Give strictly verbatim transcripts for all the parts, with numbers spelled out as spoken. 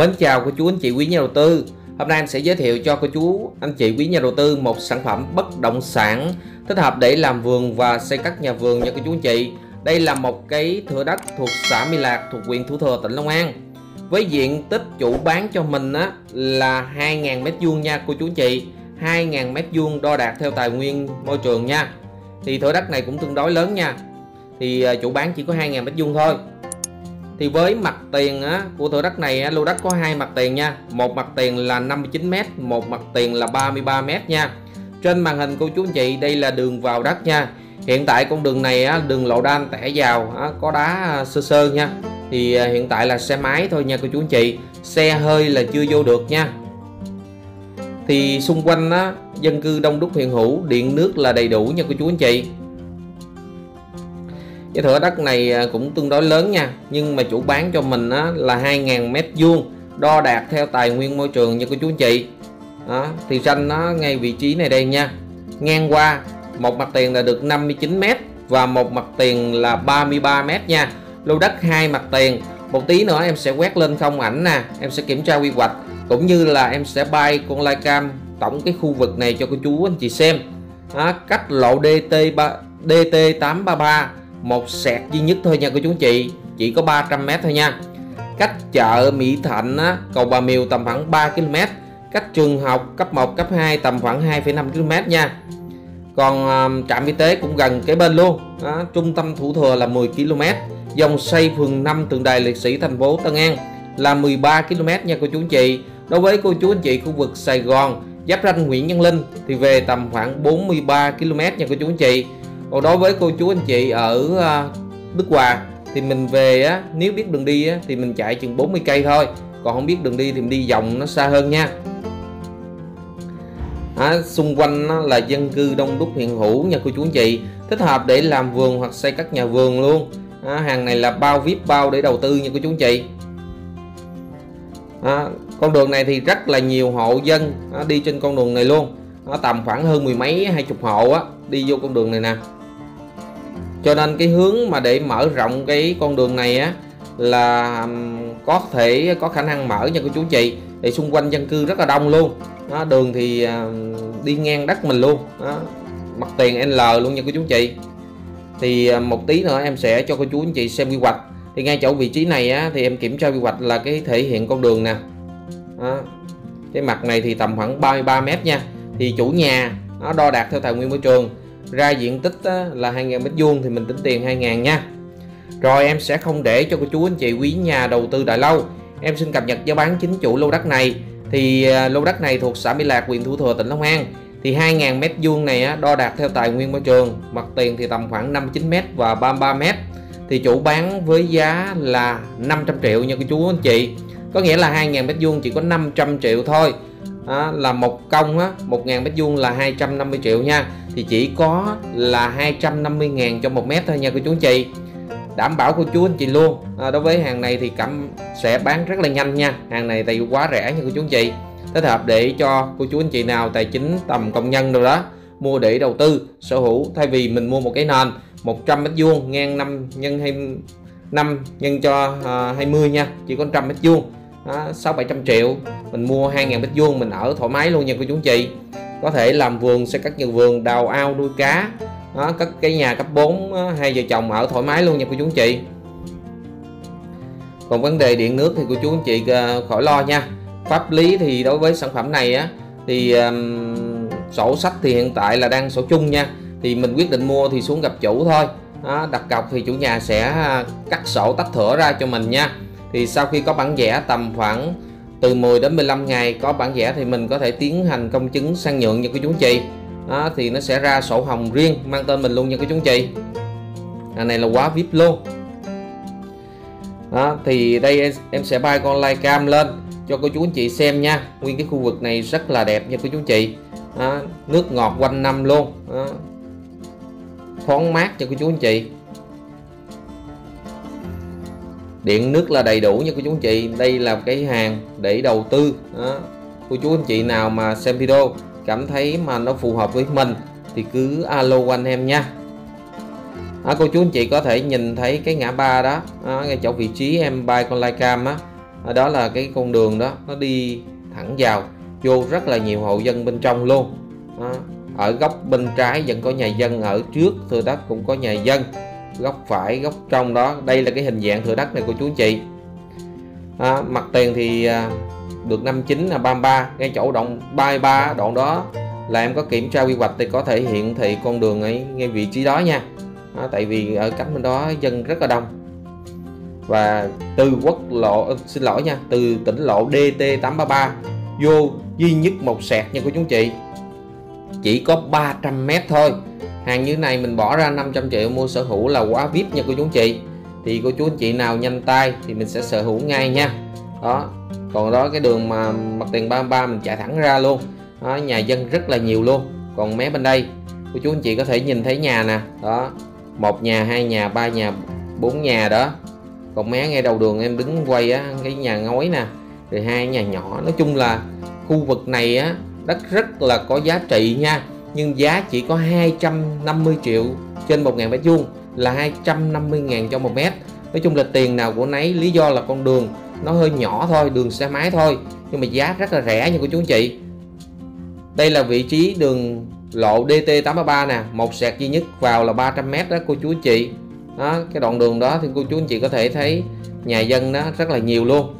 Mến chào cô chú anh chị quý nhà đầu tư. Hôm nay em sẽ giới thiệu cho cô chú anh chị quý nhà đầu tư một sản phẩm bất động sản thích hợp để làm vườn và xây cất nhà vườn nha cô chú anh chị. Đây là một cái thửa đất thuộc xã My Lạc, thuộc huyện Thủ Thừa, tỉnh Long An. Với diện tích chủ bán cho mình á là hai nghìn mét vuông nha cô chú anh chị. hai nghìn mét vuông đo đạc theo tài nguyên môi trường nha. Thì thửa đất này cũng tương đối lớn nha. Thì chủ bán chỉ có hai nghìn mét vuông thôi. Thì với mặt tiền á, của thửa đất này á, lô đất có hai mặt tiền nha. Một mặt tiền là năm mươi chín mét, một mặt tiền là ba mươi ba mét nha. Trên màn hình cô chú anh chị đây là đường vào đất nha. Hiện tại con đường này á, đường lộ đan tẻ vào á, có đá sơ sơ nha. Thì hiện tại là xe máy thôi nha cô chú anh chị. Xe hơi là chưa vô được nha. Thì xung quanh á, dân cư đông đúc hiện hữu, điện nước là đầy đủ nha cô chú anh chị. Cái thửa đất này cũng tương đối lớn nha, nhưng mà chủ bán cho mình á, là hai nghìn mét vuông đo đạc theo tài nguyên môi trường nha cô chú anh chị. Đó, thì ranh nó ngay vị trí này đây nha. Ngang qua một mặt tiền là được năm mươi chín mét và một mặt tiền là ba mươi ba mét nha. Lô đất hai mặt tiền. Một tí nữa em sẽ quét lên không ảnh nè, em sẽ kiểm tra quy hoạch cũng như là em sẽ bay con livecam tổng cái khu vực này cho cô chú anh chị xem. Đó, cách lộ D T tám ba ba một sẹt duy nhất thôi nha cô chú anh chị, chỉ có ba trăm mét thôi nha. Cách chợ Mỹ Thạnh á, cầu Bà Miều tầm khoảng ba ki lô mét. Cách trường học cấp một cấp hai tầm khoảng hai phẩy năm ki lô mét nha. Còn uh, trạm y tế cũng gần kế bên luôn. Đó, trung tâm Thủ Thừa là mười ki lô mét. Dòng xoay phường năm tượng đài liệt sĩ thành phố Tân An là mười ba ki lô mét nha cô chú anh chị. Đối với cô chú anh chị khu vực Sài Gòn giáp ranh Nguyễn Văn Linh thì về tầm khoảng bốn mươi ba ki lô mét nha cô chú anh chị. Còn đối với cô chú anh chị ở uh, Đức Hòa thì mình về á, nếu biết đường đi á, thì mình chạy chừng bốn mươi cây thôi. Còn không biết đường đi thì mình đi vòng nó xa hơn nha. À, xung quanh là dân cư đông đúc hiện hữu nha cô chú anh chị, thích hợp để làm vườn hoặc xây các nhà vườn luôn. À, hàng này là bao vê i pê, bao để đầu tư nha cô chú anh chị. À, con đường này thì rất là nhiều hộ dân à, đi trên con đường này luôn. À, tầm khoảng hơn mười mấy hai chục hộ á, đi vô con đường này nè. Cho nên cái hướng mà để mở rộng cái con đường này á là có thể có khả năng mở nha cô chú anh chị. Thì xung quanh dân cư rất là đông luôn. Đó, đường thì đi ngang đất mình luôn. Đó, mặt tiền L luôn nha cô chú anh chị. Thì một tí nữa em sẽ cho cô chú anh chị xem quy hoạch. Thì ngay chỗ vị trí này á, thì em kiểm tra quy hoạch là cái thể hiện con đường nè. Đó, cái mặt này thì tầm khoảng ba mươi ba mét nha. Thì chủ nhà nó đo đạc theo tài nguyên môi trường ra diện tích á, là hai nghìn mét vuông thì mình tính tiền hai nghìn nha. Rồi em sẽ không để cho cô chú anh chị quý nhà đầu tư đợi lâu. Em xin cập nhật giá bán chính chủ lô đất này. Thì lô đất này thuộc xã My Lạc, huyện Thủ Thừa, tỉnh Long An. Thì hai nghìn mét vuông này á, đo đạc theo tài nguyên môi trường, mặt tiền thì tầm khoảng năm mươi chín mét và ba mươi ba mét. Thì chủ bán với giá là năm trăm triệu nha cô chú anh chị. Có nghĩa là hai nghìn mét vuông chỉ có năm trăm triệu thôi. Đó, là một công á, một nghìn mét vuông là hai trăm năm mươi triệu nha. Thì chỉ có là hai trăm năm mươi ngàn cho một mét thôi nha cô chú anh chị. Đảm bảo cô chú anh chị luôn. À, đối với hàng này thì cảm sẽ bán rất là nhanh nha. Hàng này tại vì quá rẻ nha cô chú anh chị. Thích hợp để cho cô chú anh chị nào tài chính tầm công nhân rồi đó mua để đầu tư sở hữu, thay vì mình mua một cái nền một trăm mét vuông ngang năm nhân hai năm nhân cho uh, hai mươi nha, chỉ có một trăm mét vuông, sáu bảy trăm triệu. Mình mua hai nghìn mét vuông mình ở thoải mái luôn nha cô chú anh chị. Có thể làm vườn, xây các nhà vườn, đào ao nuôi cá. Đó, cất cái nhà cấp bốn, hai vợ chồng ở thoải mái luôn nha cô chú anh chị. Còn vấn đề điện nước thì cô chú anh chị khỏi lo nha. Pháp lý thì đối với sản phẩm này á thì um, sổ sách thì hiện tại là đang sổ chung nha. Thì mình quyết định mua thì xuống gặp chủ thôi. Đó, đặt cọc thì chủ nhà sẽ cắt sổ tách thửa ra cho mình nha. Thì sau khi có bản vẽ tầm khoảng từ mười đến mười lăm ngày có bản vẽ thì mình có thể tiến hành công chứng sang nhượng nha cô chú anh chị. Đó, thì nó sẽ ra sổ hồng riêng mang tên mình luôn nha cô chú anh chị. Cái này là quá vê i pê luôn. Đó, thì đây em sẽ bay con livecam lên cho cô chú anh chị xem nha. Nguyên cái khu vực này rất là đẹp nha cô chú anh chị. Đó, nước ngọt quanh năm luôn. Đó, thoáng mát cho cô chú anh chị. Điện nước là đầy đủ nha cô chú anh chị. Đây là cái hàng để đầu tư. Đó, cô chú anh chị nào mà xem video cảm thấy mà nó phù hợp với mình thì cứ alo anh em nha. Đó, cô chú anh chị có thể nhìn thấy cái ngã ba đó, đó ngay chỗ vị trí em bay con livecam á, à, đó là cái con đường đó nó đi thẳng vào, vô rất là nhiều hộ dân bên trong luôn. Đó. Ở góc bên trái vẫn có nhà dân, ở trước thửa đất cũng có nhà dân, góc phải góc trong đó. Đây là cái hình dạng thửa đất này của chú anh chị. À, mặt tiền thì à, được năm mươi chín là ba mươi ba, ngay chỗ đoạn ba mươi ba đoạn đó là em có kiểm tra quy hoạch thì có thể hiện thị con đường ấy ngay vị trí đó nha. À, tại vì ở cánh bên đó dân rất là đông. Và từ quốc lộ xin lỗi nha từ tỉnh lộ D T tám ba ba vô duy nhất một sẹt nha cô chú anh chị, chỉ có ba trăm mét thôi. Hàng như này mình bỏ ra năm trăm triệu mua sở hữu là quá vê i pê nha cô chú anh chị. Thì cô chú anh chị nào nhanh tay thì mình sẽ sở hữu ngay nha. Đó. Còn đó cái đường mà mặt tiền ba mươi ba mình chạy thẳng ra luôn. Đó, nhà dân rất là nhiều luôn. Còn mé bên đây cô chú anh chị có thể nhìn thấy nhà nè. Đó. Một nhà, hai nhà, ba nhà, bốn nhà đó. Còn mé ngay đầu đường em đứng quay á, cái nhà ngói nè, rồi hai nhà nhỏ. Nói chung là khu vực này á đất rất là có giá trị nha. Nhưng giá chỉ có hai trăm năm mươi triệu trên một ngàn mét vuông, là hai trăm năm mươi ngàn cho một mét. Nói chung là tiền nào của nấy, lý do là con đường nó hơi nhỏ thôi, đường xe máy thôi, nhưng mà giá rất là rẻ nha cô chú anh chị. Đây là vị trí đường lộ D T tám ba ba nè, một sẹt duy nhất vào là ba trăm mét đó cô chú anh chị. Đó, cái đoạn đường đó thì cô chú anh chị có thể thấy nhà dân đó rất là nhiều luôn.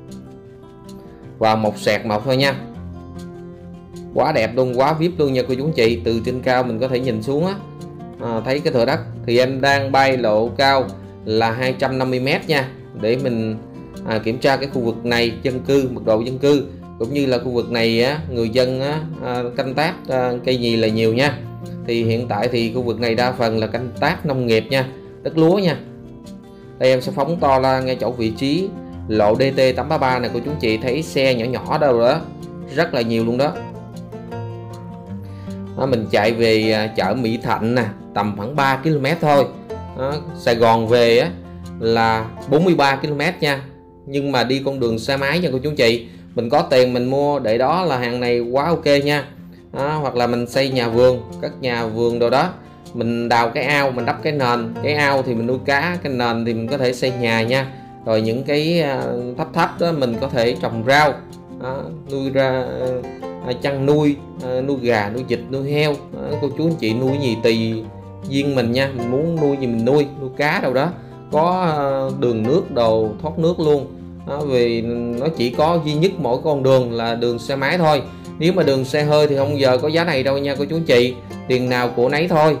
Và một sẹt một thôi nha. Quá đẹp luôn, quá vê i pê luôn nha cô chú anh chị. Từ trên cao mình có thể nhìn xuống á, à, thấy cái thửa đất thì em đang bay lộ cao là hai trăm năm mươi mét nha. Để mình à, kiểm tra cái khu vực này dân cư, mật độ dân cư, cũng như là khu vực này á, người dân á, à, canh tác à, cây gì là nhiều nha. Thì hiện tại thì khu vực này đa phần là canh tác nông nghiệp nha, đất lúa nha. Đây em sẽ phóng to ra ngay chỗ vị trí lộ D T tám ba ba này cô chú anh chị, thấy xe nhỏ nhỏ đâu đó rất là nhiều luôn đó. Đó, mình chạy về chợ Mỹ Thạnh nè, tầm khoảng ba ki lô mét thôi. Đó, Sài Gòn về á, là bốn mươi ba ki lô mét nha. Nhưng mà đi con đường xe máy nha cô chú anh chị. Mình có tiền mình mua để đó là hàng này quá ok nha. Đó, hoặc là mình xây nhà vườn, các nhà vườn đồ đó, mình đào cái ao, mình đắp cái nền. Cái ao thì mình nuôi cá, cái nền thì mình có thể xây nhà nha. Rồi những cái thấp thấp đó mình có thể trồng rau. Đó, nuôi ra chăn nuôi, nuôi gà, nuôi vịt, nuôi heo. Đó, cô chú anh chị nuôi gì tùy duyên mình nha, mình muốn nuôi gì mình nuôi, nuôi cá đâu đó, có đường nước đồ thoát nước luôn. Đó, vì nó chỉ có duy nhất mỗi con đường là đường xe máy thôi. Nếu mà đường xe hơi thì không giờ có giá này đâu nha cô chú anh chị, tiền nào của nấy thôi.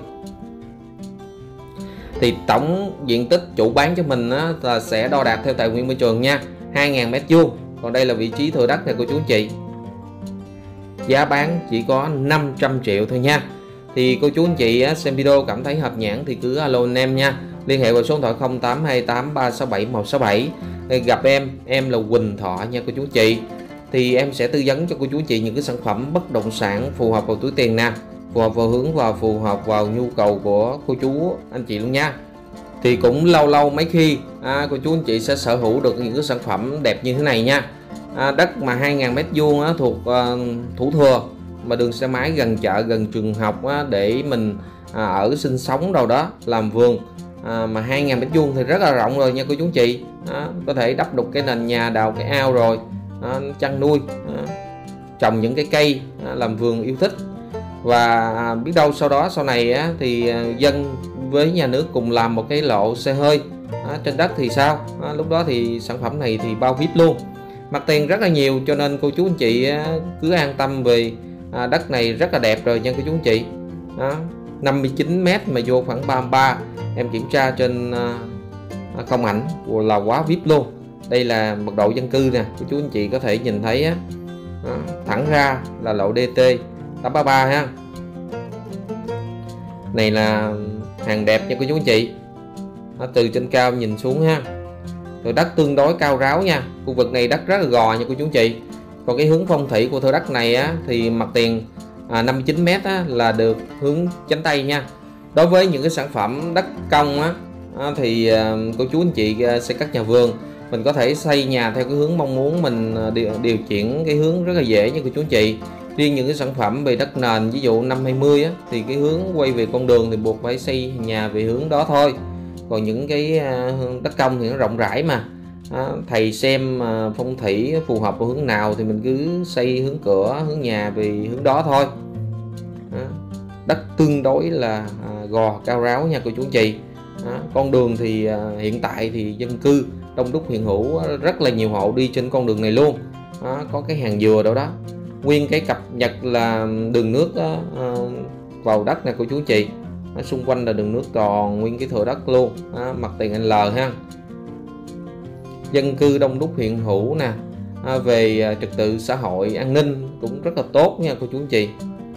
Thì tổng diện tích chủ bán cho mình á, là sẽ đo đạt theo tài nguyên môi trường nha, hai ngàn mét vuông. Còn đây là vị trí thửa đất này cô chú anh chị. Giá bán chỉ có năm trăm triệu thôi nha. Thì cô chú anh chị xem video cảm thấy hợp nhãn thì cứ alo anh em nha. Liên hệ vào số điện thoại không tám hai tám ba sáu bảy một sáu bảy. Gặp em, em là Quỳnh Thọ nha cô chú anh chị. Thì em sẽ tư vấn cho cô chú anh chị những cái sản phẩm bất động sản phù hợp vào túi tiền nè, phù hợp vào hướng và phù hợp vào nhu cầu của cô chú anh chị luôn nha. Thì cũng lâu lâu mấy khi à, cô chú anh chị sẽ sở hữu được những cái sản phẩm đẹp như thế này nha. À, đất mà hai ngàn mét vuông á, thuộc à, Thủ Thừa, mà đường xe máy gần chợ, gần trường học á, để mình à, ở sinh sống đâu đó, làm vườn. À, mà hai ngàn mét vuông thì rất là rộng rồi nha cô chú anh chị. À, có thể đắp đục cái nền nhà, đào cái ao rồi à, chăn nuôi, à, trồng những cái cây, à, làm vườn yêu thích. Và à, biết đâu sau đó sau này á, thì à, dân với nhà nước cùng làm một cái lộ xe hơi à, trên đất thì sao? À, lúc đó thì sản phẩm này thì bao vê i pê luôn. Mặt tiền rất là nhiều cho nên cô chú anh chị á, cứ an tâm về à, đất này rất là đẹp rồi nha cô chú anh chị. Đó, năm mươi chín mét mà vô khoảng ba mươi ba, em kiểm tra trên à, không ảnh là quá vê i pê luôn. Đây là mật độ dân cư nè, cô chú anh chị có thể nhìn thấy á, à, thẳng ra là lộ D T tám ba ba ha. Này là hàng đẹp nha cô chú anh chị. Đó, từ trên cao nhìn xuống ha, rồi đất tương đối cao ráo nha. Khu vực này đất rất là gò nha cô chú anh chị. Còn cái hướng phong thủy của thửa đất này á, thì mặt tiền à, năm mươi chín mét á, là được hướng chánh tây nha. Đối với những cái sản phẩm đất công á, á thì à, cô chú anh chị à, xây các nhà vườn, mình có thể xây nhà theo cái hướng mong muốn mình, à, điều, điều chuyển cái hướng rất là dễ nha cô chú anh chị. Riêng những cái sản phẩm về đất nền, ví dụ năm hai mươi á, thì cái hướng quay về con đường thì buộc phải xây nhà về hướng đó thôi. Còn những cái à, đất công thì nó rộng rãi mà, Đó, thầy xem à, phong thủy phù hợp vào hướng nào thì mình cứ xây hướng cửa, hướng nhà vì hướng đó thôi. Đó, đất tương đối là à, gò cao ráo nha cô chú anh chị. Đó, con đường thì à, hiện tại thì dân cư đông đúc hiện hữu, rất là nhiều hộ đi trên con đường này luôn. Đó, có cái hàng dừa đâu đó, nguyên cái cập nhật là đường nước đó, à, vào đất nè cô chú anh chị. Đó, xung quanh là đường nước còn nguyên cái thửa đất luôn. Đó, mặt tiền L ha, dân cư đông đúc hiện hữu nè. À, về à, trật tự xã hội an ninh cũng rất là tốt nha cô chú anh chị.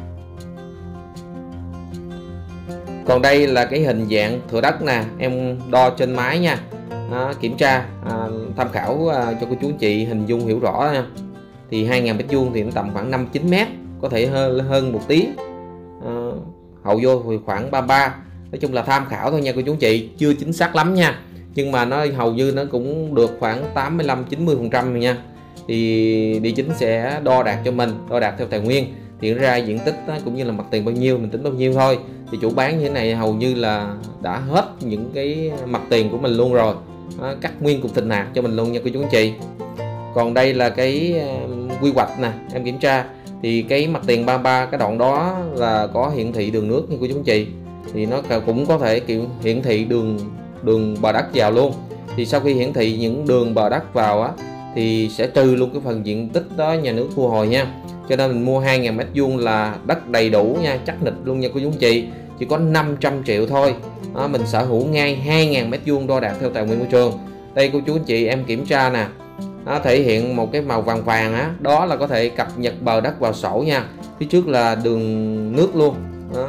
Còn đây là cái hình dạng thửa đất nè, em đo trên máy nha. À, kiểm tra à, tham khảo à, cho cô chú anh chị hình dung hiểu rõ nha. Thì hai nghìn mét vuông thì nó tầm khoảng năm chín mét, có thể hơn hơn một tí. À, hậu vô thì khoảng ba mươi ba. Nói chung là tham khảo thôi nha cô chú anh chị, chưa chính xác lắm nha, nhưng mà nó hầu như nó cũng được khoảng tám mươi lăm chín mươi phần trăm nha. Thì địa chính sẽ đo đạt cho mình, đo đạt theo tài nguyên thì ra diện tích đó, cũng như là mặt tiền bao nhiêu mình tính bao nhiêu thôi. Thì chủ bán như thế này hầu như là đã hết những cái mặt tiền của mình luôn rồi. Đó, cắt nguyên cục thịt nạc cho mình luôn nha cô chú anh chị. Còn đây là cái uh, quy hoạch nè, em kiểm tra thì cái mặt tiền ba mươi ba, cái đoạn đó là có hiển thị đường nước nha cô chú anh chị. Thì nó cũng có thể kiểu hiển thị đường đường bờ đất vào luôn. Thì sau khi hiển thị những đường bờ đất vào á thì sẽ trừ luôn cái phần diện tích đó nhà nước thu hồi nha. Cho nên mình mua hai nghìn mét vuông là đất đầy đủ nha, chắc nịch luôn nha cô chú anh chị, chỉ có năm trăm triệu thôi. Đó, mình sở hữu ngay hai nghìn mét vuông đo đạt theo tài nguyên môi trường. Đây cô chú anh chị em kiểm tra nè, nó thể hiện một cái màu vàng vàng á, đó là có thể cập nhật bờ đất vào sổ nha. Phía trước là đường nước luôn. Đó,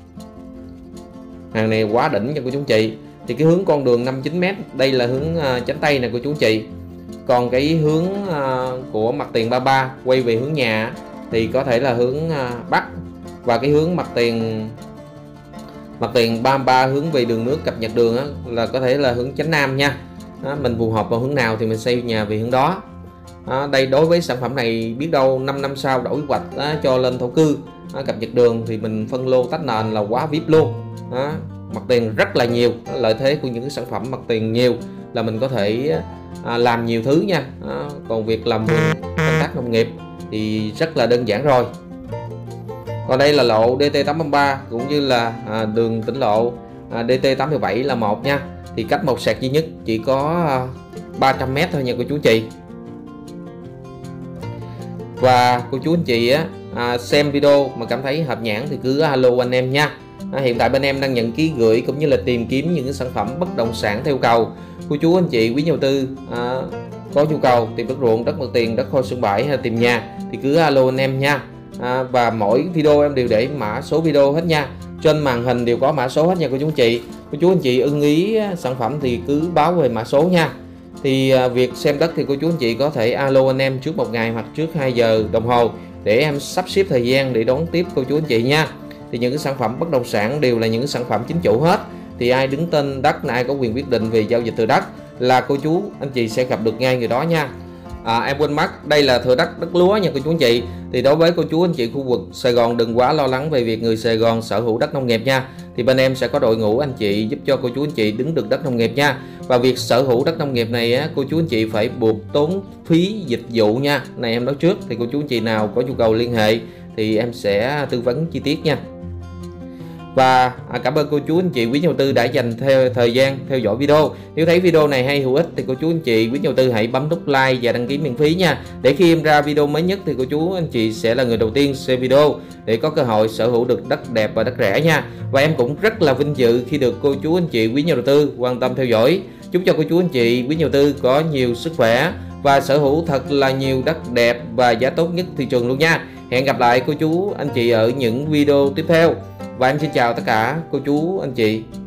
hàng này quá đỉnh nha cô chú anh chị. Thì cái hướng con đường năm chín mét, đây là hướng uh, chánh tây nè cô chú anh chị. Còn cái hướng uh, của mặt tiền ba mươi ba quay về hướng nhà thì có thể là hướng uh, bắc, và cái hướng mặt tiền mặt tiền ba mươi ba hướng về đường nước cập nhật đường á, là có thể là hướng chánh nam nha. Đó, mình phù hợp vào hướng nào thì mình xây nhà về hướng đó. Đó, đây đối với sản phẩm này biết đâu năm năm sau đổi quy hoạch đó, cho lên thổ cư đó, cập nhật đường thì mình phân lô tách nền là quá vip luôn. Đó, mặt tiền rất là nhiều, lợi thế của những cái sản phẩm mặt tiền nhiều là mình có thể à, làm nhiều thứ nha. Đó, còn việc làm công tác nông nghiệp thì rất là đơn giản rồi. Còn đây là lộ D T tám ba cũng như là à, đường tỉnh lộ à, D T tám bảy là một nha. Thì cách một sạc duy nhất chỉ có à, ba trăm mét thôi nha cô chú anh chị. Và cô chú anh chị á, à, xem video mà cảm thấy hợp nhãn thì cứ alo anh em nha. À, hiện tại bên em đang nhận ký gửi cũng như là tìm kiếm những cái sản phẩm bất động sản theo cầu. Cô chú anh chị quý nhà đầu tư à, có nhu cầu tìm đất ruộng, đất mặt tiền, đất kho xưởng bãi hay là tìm nhà thì cứ alo anh em nha. À, và mỗi video em đều để mã số video hết nha, trên màn hình đều có mã số hết nha cô chú anh chị. Cô chú anh chị ưng ý sản phẩm thì cứ báo về mã số nha. Thì à, việc xem đất thì cô chú anh chị có thể alo anh em trước một ngày hoặc trước hai giờ đồng hồ để em sắp xếp thời gian để đón tiếp cô chú anh chị nha. Thì những cái sản phẩm bất động sản đều là những cái sản phẩm chính chủ hết. Thì ai đứng tên đất, ai có quyền quyết định về giao dịch từ đất là cô chú anh chị sẽ gặp được ngay người đó nha. À, em quên mất, đây là thửa đất đất lúa nha cô chú anh chị. Thì đối với cô chú anh chị khu vực Sài Gòn đừng quá lo lắng về việc người Sài Gòn sở hữu đất nông nghiệp nha. Thì bên em sẽ có đội ngũ anh chị giúp cho cô chú anh chị đứng được đất nông nghiệp nha. Và việc sở hữu đất nông nghiệp này á, cô chú anh chị phải buộc tốn phí dịch vụ nha. Này em nói trước, thì cô chú anh chị nào có nhu cầu liên hệ thì em sẽ tư vấn chi tiết nha. Và à, cảm ơn cô chú anh chị quý nhà đầu tư đã dành theo thời gian theo dõi video. Nếu thấy video này hay hữu ích thì cô chú anh chị quý nhà đầu tư hãy bấm nút like và đăng ký miễn phí nha. Để khi em ra video mới nhất thì cô chú anh chị sẽ là người đầu tiên xem video để có cơ hội sở hữu được đất đẹp và đất rẻ nha. Và em cũng rất là vinh dự khi được cô chú anh chị quý nhà đầu tư quan tâm theo dõi. Chúc cho cô chú anh chị quý nhà đầu tư có nhiều sức khỏe và sở hữu thật là nhiều đất đẹp và giá tốt nhất thị trường luôn nha. Hẹn gặp lại cô chú anh chị ở những video tiếp theo. Và em xin chào tất cả cô chú anh chị.